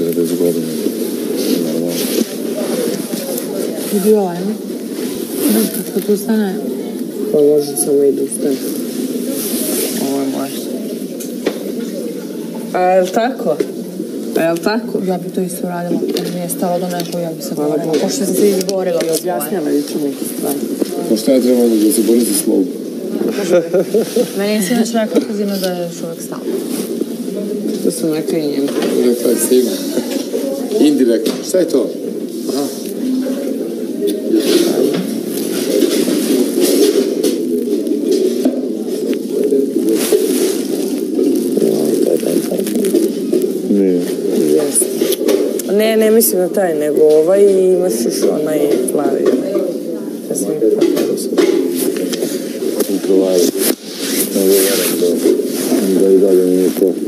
90 godina. Normalno. I bio ovaj, ne? Kako tu stane? Pa može samo i da ustane. Ovo je moje. A je li tako? Ja bi to isto uradila. Kad mi je stalo do nekog, ja bi se borila. Pošto sam se izborila. I objasnjala juče neke stvari. Pa šta ja trebam da se borim za slogu? Meni je sinoć rekao Kazino da je još uvek stalo. To sam rekla i njemu. Rekla je Sima. Indirektno. Šta je to? Aha. Ne. Ne mislim na taj, nego ovaj i imaš još onaj plavi. Ja sam ih tako sam. Uprovajem. Ne govorim da i dalje nije to.